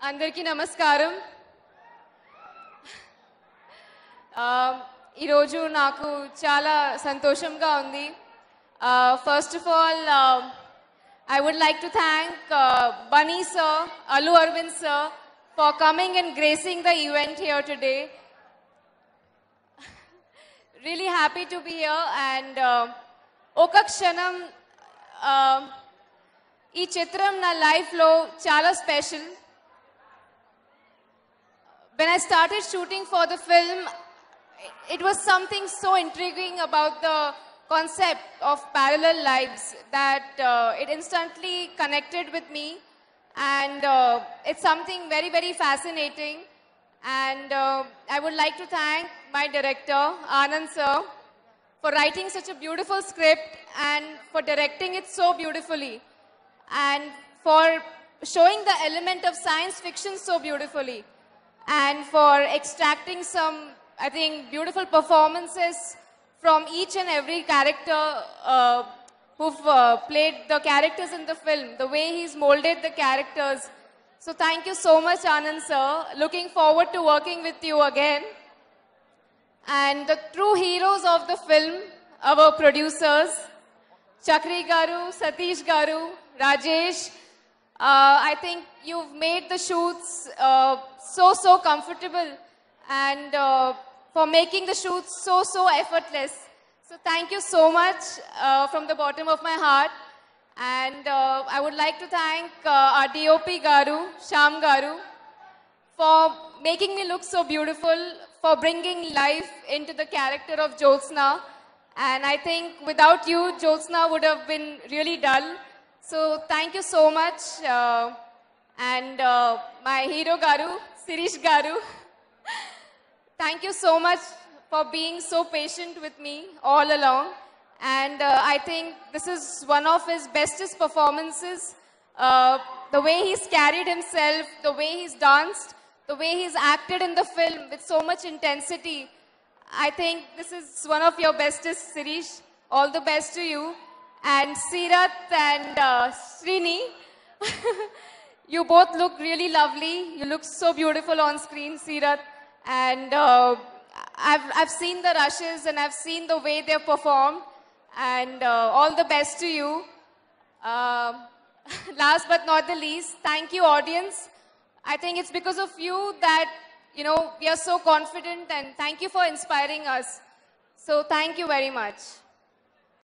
అందరికీ నమస్కారం. ఈరోజు నాకు చాలా సంతోషంగా ఉంది. First of all, I would like to thank Bunny sir, Allu Arvind sir for coming and gracing the event here today. Really happy to be here, and Okka Kshanam ఈ చిత్రం నా లైఫ్లో చాలా special. When I started shooting for the film, it was something so intriguing about the concept of parallel lives that it instantly connected with me, and it's something very, very fascinating. And I would like to thank my director, Anand sir, for writing such a beautiful script and for directing it so beautifully, and for showing the element of science fiction so beautifully, and for extracting some, I think, beautiful performances from each and every character who've played the characters in the film, the way he's molded the characters. So thank you so much, Anand sir. Looking forward to working with you again. And the true heroes of the film, our producers, Chakri Garu, Satish Garu, Rajesh, I think you've made the shoots so comfortable, and for making the shoots so effortless. So thank you so much from the bottom of my heart. And I would like to thank our DOP Garu, Sham Garu, for making me look so beautiful, for bringing life into the character of Jyotsna. And I think without you, Jyotsna would have been really dull. So thank you so much. And my hero Garu, Sirish Garu, thank you so much for being so patient with me all along. And I think this is one of his bestest performances. The way he's carried himself, the way he's danced, the way he's acted in the film with so much intensity. I think this is one of your bestest, Sirish. All the best to you. And Sirat and Srini, you both look really lovely. You look so beautiful on screen, Sirat. And I've seen the rushes and I've seen the way they've performed. And all the best to you. Last but not the least, thank you, audience. I think it's because of you that, we are so confident, and thank you for inspiring us. So thank you very much.